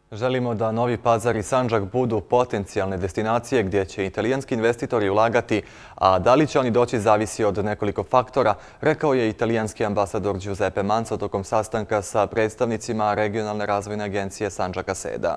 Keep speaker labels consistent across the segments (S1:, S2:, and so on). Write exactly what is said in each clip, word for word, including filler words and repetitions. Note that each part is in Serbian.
S1: Želimo da Novi Pazar i Sandžak budu potencijalne destinacije gdje će italijanski investitori ulagati, a da li će oni doći zavisi od nekoliko faktora, rekao je italijanski ambasador Giuseppe Manzo tokom sastanka sa predstavnicima Regionalne razvojne agencije Sandžaka SEDA.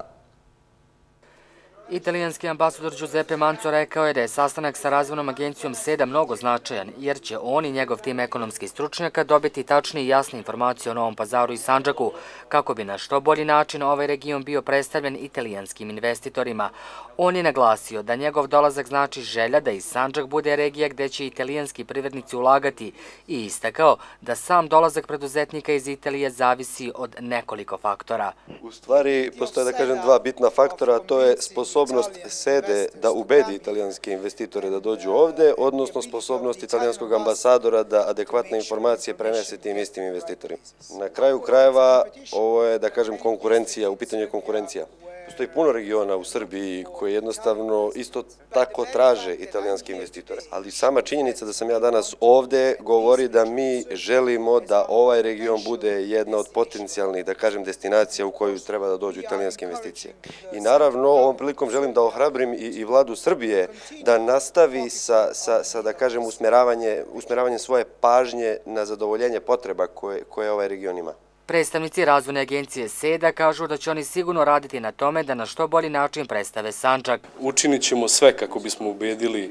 S2: Italijanski ambasador Giuseppe Manzo rekao je da je sastanak sa razvojnom agencijom SEDA mnogo značajan, jer će on i njegov tim ekonomskih stručnjaka dobiti tačne i jasne informacije o Novom Pazaru i Sandžaku, kako bi na što bolji način ovaj region bio predstavljen italijanskim investitorima. On je naglasio da njegov dolazak znači želja da i Sandžak bude regija gde će italijanski privrednici ulagati i istakao da sam dolazak preduzetnika iz Italije zavisi od nekoliko faktora.
S3: U stvari, postoje, da kažem, dva bitna faktora, a to je sposobnost SEDE da ubedi italijanske investitore da dođu ovde, odnosno sposobnost italijanskog ambasadora da adekvatne informacije prenese tim istim investitorima. Na kraju krajeva, ovo je, da kažem, konkurencija, u pitanju je konkurencija. Postoji puno regiona u Srbiji koji jednostavno isto tako traže italijanske investitore. Ali sama činjenica da sam ja danas ovde govori da mi želimo da ovaj region bude jedna od potencijalnih, da kažem, destinacija u koju treba da dođu italijanske investicije. I naravno, ovom prilikom želim da ohrabrim i, i vladu Srbije da nastavi sa, sa, sa da kažem, usmeravanje, usmeravanje svoje pažnje na zadovoljenje potreba koje, koje ovaj region ima.
S2: Predstavnici razvojne agencije SEDA kažu da će oni sigurno raditi na tome da na što bolji način predstave Sandžak.
S4: Učinit ćemo sve kako bismo ubedili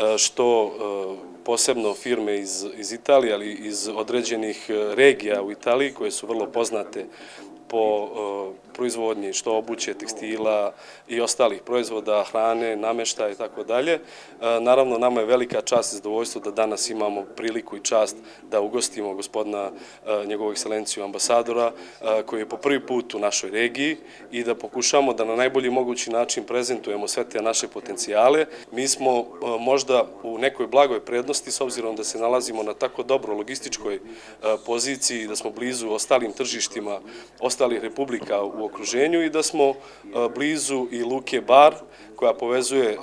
S4: što posebno firme iz, iz Italije, ali iz određenih regija u Italiji koje su vrlo poznate po proizvodnji što obuće, tekstila i ostalih proizvoda, hrane, nameštaja i tako dalje. Naravno, nama je velika čast i zadovoljstvo da danas imamo priliku i čast da ugostimo gospodina njegovu ekscelenciju ambasadora koji je po prvi put u našoj regiji i da pokušamo da na najbolji mogući način prezentujemo sve te naše potencijale. Mi smo možda u nekoj blagoj prednosti s obzirom da se nalazimo na tako dobro logističkoj poziciji i da smo blizu ostalim tržištima ostalih republika u okruženju i da smo blizu i luke Bar koja povezuje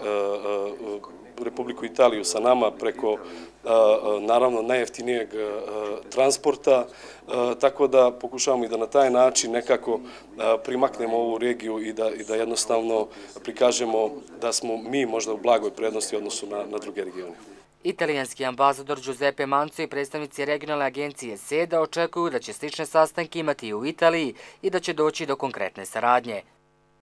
S4: Republiku Italiju sa nama preko naravno najjeftinijeg transporta, tako da pokušavamo i da na taj način nekako primaknemo ovu regiju i da, i da jednostavno prikažemo da smo mi možda u blagoj prednosti u odnosu na, na druge regione.
S2: Italijanski ambasador Giuseppe Manzo i predstavnici regionalne agencije SEDA očekuju da će slične sastanke imati i u Italiji i da će doći do konkretne saradnje.